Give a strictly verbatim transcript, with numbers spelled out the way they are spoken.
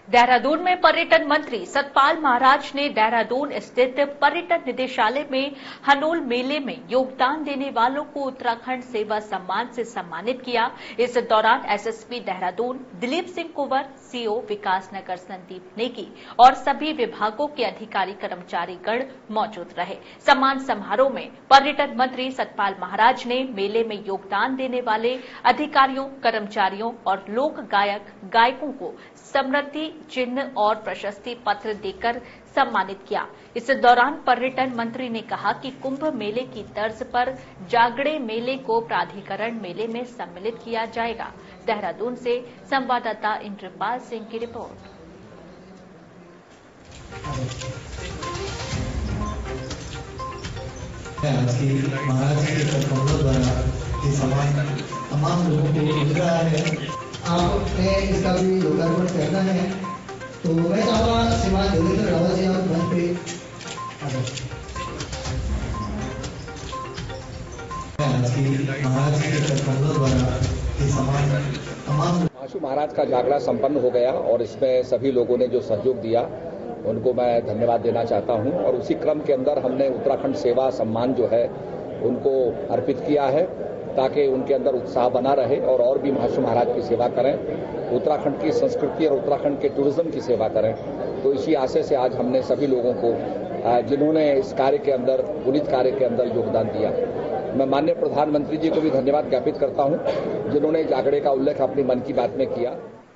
देहरादून में पर्यटन मंत्री सतपाल महाराज ने देहरादून स्थित पर्यटन निदेशालय में हनोल मेले में योगदान देने वालों को उत्तराखंड सेवा सम्मान से सम्मानित किया। इस दौरान एसएसपी देहरादून दिलीप सिंह कुंवर, सीओ विकास नगर संदीप नेगी और सभी विभागों के अधिकारी कर्मचारी गण मौजूद रहे। सम्मान समारोह में पर्यटन मंत्री सतपाल महाराज ने मेले में योगदान देने वाले अधिकारियों, कर्मचारियों और लोक गायक गायकों को समृद्धि चिन्ह और प्रशस्ति पत्र देकर सम्मानित किया। इस दौरान पर्यटन मंत्री ने कहा कि कुंभ मेले की तर्ज पर जागड़े मेले को प्राधिकरण मेले में सम्मिलित किया जाएगा। देहरादून से संवाददाता इंद्रपाल सिंह की रिपोर्ट। आज की महाराज के कदमों द्वारा ये सम्मान तमाम लोगों को मिल रहा है। आपने इसका भी लोकार्पण करना है, तो मैं चाहूँगा श्रीमान देवेंद्र रावत जी आप मंच पे आज की महाराज के कदमों द्वारा ये सम्मान तमाम महाशु महाराज का जागरण संपन्न हो गया और इसमें सभी लोगों ने जो सहयोग दिया उनको मैं धन्यवाद देना चाहता हूं। और उसी क्रम के अंदर हमने उत्तराखंड सेवा सम्मान जो है उनको अर्पित किया है ताकि उनके अंदर उत्साह बना रहे और और भी महाशु महाराज की सेवा करें, उत्तराखंड की संस्कृति और उत्तराखंड के टूरिज्म की सेवा करें। तो इसी आशय से आज हमने सभी लोगों को जिन्होंने इस कार्य के अंदर पुनीत कार्य के अंदर योगदान दिया, मैं माननीय प्रधानमंत्री जी को भी धन्यवाद ज्ञापित करता हूं जिन्होंने जागड़े का उल्लेख अपनी मन की बात में किया।